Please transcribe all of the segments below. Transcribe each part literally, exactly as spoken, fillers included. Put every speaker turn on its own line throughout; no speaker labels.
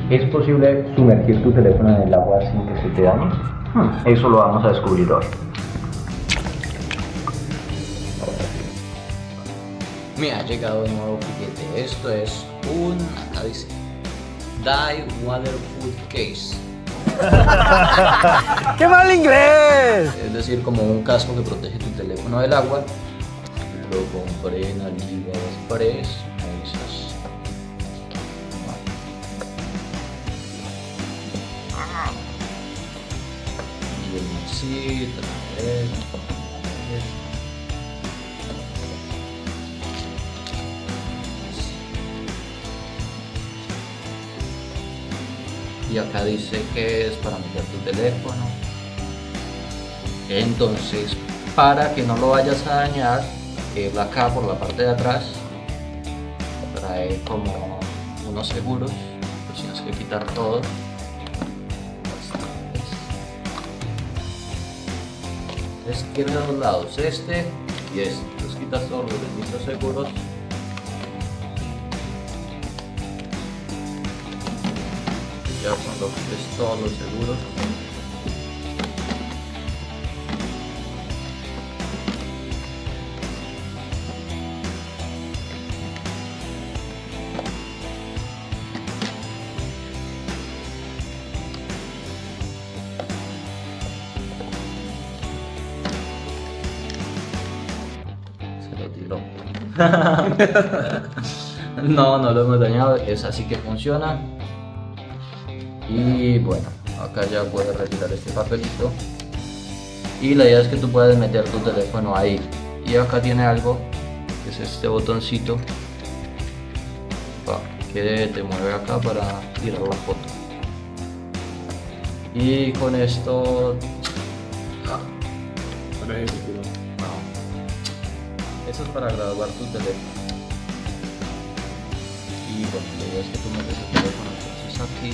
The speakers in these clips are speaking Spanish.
¿Es posible sumergir tu teléfono en el agua sin que se te dañe? Hmm, eso lo vamos a descubrir hoy.
Me ha llegado un nuevo piquete. Esto es un, acá dice, Dye Waterproof Case.
¡Qué mal inglés!
Es decir, como un casco que protege tu teléfono del agua. Lo compré en AliExpress. Me avisas. Y el maxito, a ver. Y acá dice que es para meter tu teléfono. Entonces, para que no lo vayas a dañar, eh, acá por la parte de atrás trae como unos seguros, pues tienes que quitar todo. Es que de los lados, este y este, los quitas todos los benditos seguros. Ya cuando quites todos los seguros, se lo tiró. No, no lo hemos dañado, es así que funciona. Y bueno, acá ya puedes retirar este papelito y la idea es que tú puedes meter tu teléfono ahí. Y acá tiene algo que es este botoncito que te mueve acá para tirar la foto. Y con esto no, eso es para grabar tu teléfono. Y bueno, la idea es que tú metes el teléfono entonces aquí.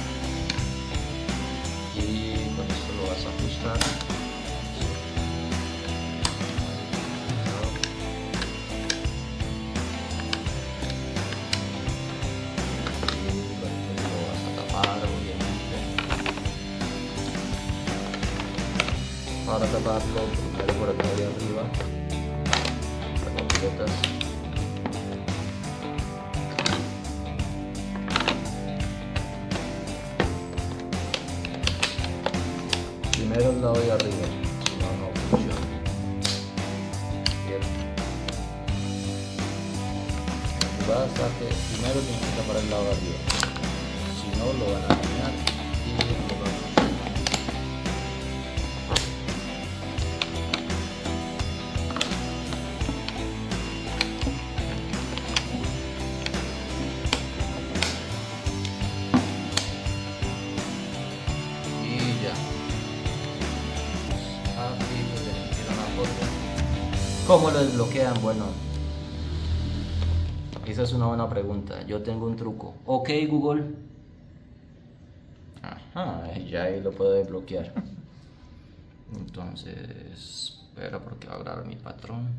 Y con esto lo vas a ajustar. Y lo vas a tapar, obviamente. Para taparlo, primero por acá de arriba, lo completas. Primero el lado de arriba, si no, no funciona. Bien. Vas a que primero tienes que tapar el lado de arriba, si no lo van a dañar y lo van a hacer. Y ya. ¿Cómo lo desbloquean? Bueno, esa es una buena pregunta. Yo tengo un truco. Ok, Google. Ajá, ya ahí lo puedo desbloquear. Entonces, espera porque va a grabar mi patrón.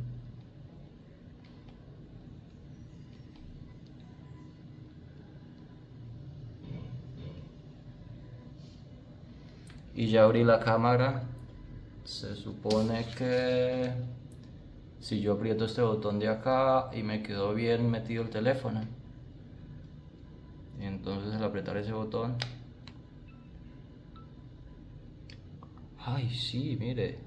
Y ya abrí la cámara. Se supone que si yo aprieto este botón de acá y me quedó bien metido el teléfono, y entonces al apretar ese botón, ay sí, mire,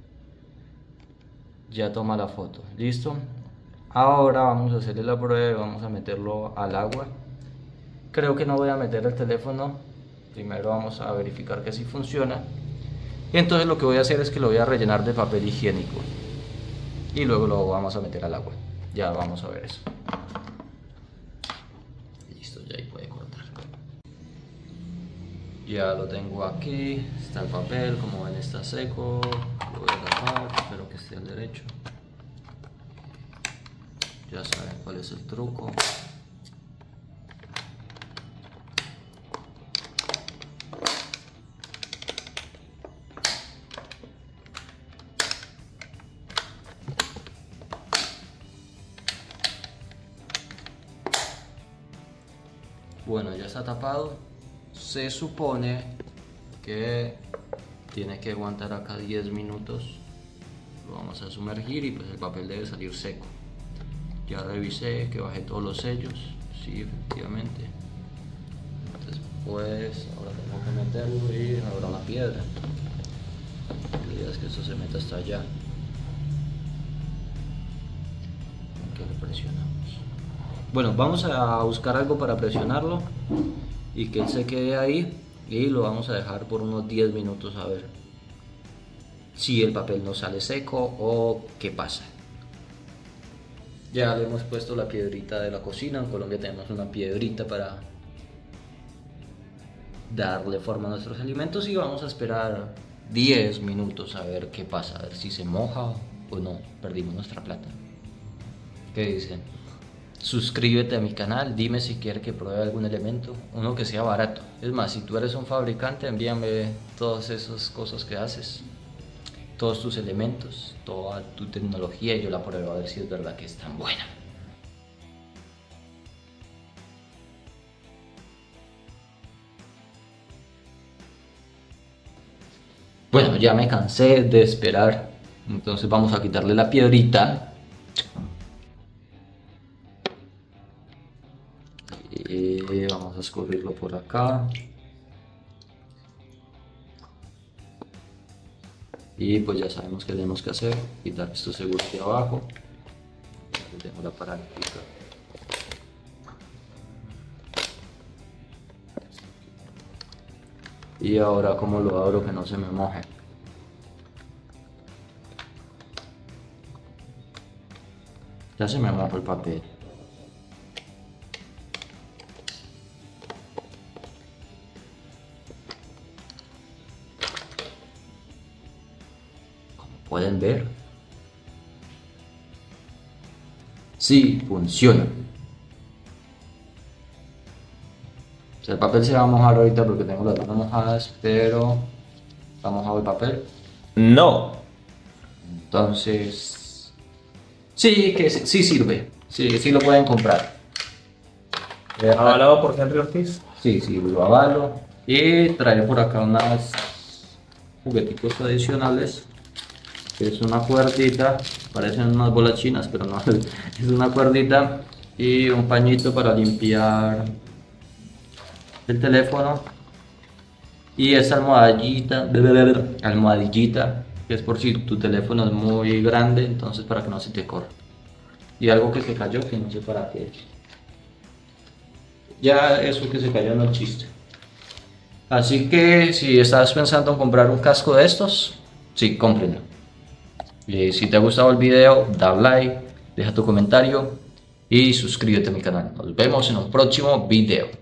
ya toma la foto. Listo. Ahora vamos a hacerle la prueba, vamos a meterlo al agua. Creo que no voy a meter el teléfono, primero vamos a verificar que sí funciona. Y entonces lo que voy a hacer es que lo voy a rellenar de papel higiénico y luego lo vamos a meter al agua. Ya vamos a ver eso. Listo, ya ahí puede cortar. Ya lo tengo aquí, está el papel, como ven está seco. Lo voy a tapar, espero que esté al derecho. Ya saben cuál es el truco. Bueno, ya está tapado, se supone que tiene que aguantar acá diez minutos. Lo vamos a sumergir y pues el papel debe salir seco. Ya revisé que bajé todos los sellos, sí, efectivamente. Después, ahora tengo que meterlo y ahora una piedra. La idea es que esto se meta hasta allá. Que le presionamos. Bueno, vamos a buscar algo para presionarlo y que él se quede ahí y lo vamos a dejar por unos diez minutos a ver si el papel no sale seco o qué pasa. Ya le hemos puesto la piedrita de la cocina. En Colombia tenemos una piedrita para darle forma a nuestros alimentos y vamos a esperar diez minutos a ver qué pasa, a ver si se moja o no, perdimos nuestra plata. ¿Qué dicen? Suscríbete a mi canal, dime si quieres que pruebe algún elemento, uno que sea barato. Es más, si tú eres un fabricante, envíame todas esas cosas que haces, todos tus elementos, toda tu tecnología y yo la pruebo a ver si es verdad que es tan buena. Bueno, ya me cansé de esperar, entonces vamos a quitarle la piedrita. Y vamos a escurrirlo por acá. Y pues ya sabemos qué tenemos que hacer, quitar esto seguro de abajo. Tengo la parálitica. Y ahora como lo abro que no se me moje. Ya se me mojó el papel. Como pueden ver, sí funciona. O sea, el papel se va a mojar ahorita porque tengo las manos mojadas, pero ¿está mojado el papel?
No.
Entonces, sí, que sí, sí sirve, sí, sí lo pueden comprar.
Avalado por Henry Ortiz.
Sí, sí, lo avalo. Y trae por acá unas jugueticos adicionales, que es una cuerdita, parecen unas bolas chinas, pero no, es una cuerdita y un pañito para limpiar el teléfono y esa almohadillita, almohadillita que es por si tu teléfono es muy grande, entonces para que no se te corra. Y algo que se cayó que no sé para qué es. Ya eso que se cayó no es chiste. Así que si estás pensando en comprar un casco de estos, sí, cómprenlo. Y si te ha gustado el video, da like, deja tu comentario y suscríbete a mi canal. Nos vemos en un próximo video.